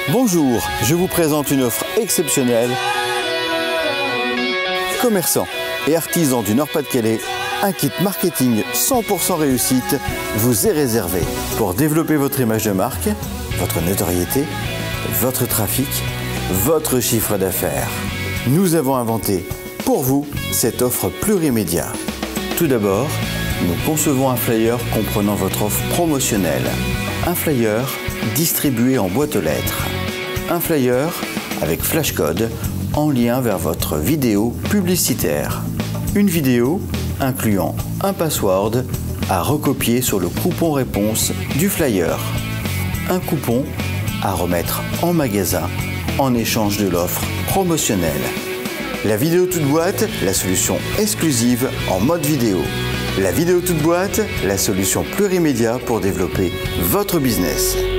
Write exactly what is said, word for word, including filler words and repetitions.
Bonjour, je vous présente une offre exceptionnelle. Commerçants et artisans du Nord-Pas-de-Calais, un kit marketing cent pour cent réussite vous est réservé pour développer votre image de marque, votre notoriété, votre trafic, votre chiffre d'affaires. Nous avons inventé pour vous cette offre plurimédia. Tout d'abord, nous concevons un flyer comprenant votre offre promotionnelle. Un flyer distribué en boîte aux lettres. Un flyer avec flashcode en lien vers votre vidéo publicitaire. Une vidéo incluant un password à recopier sur le coupon réponse du flyer. Un coupon à remettre en magasin en échange de l'offre promotionnelle. La vidéo toute boîte, la solution exclusive en mode vidéo. La vidéo toute boîte, la solution plurimédia pour développer votre business.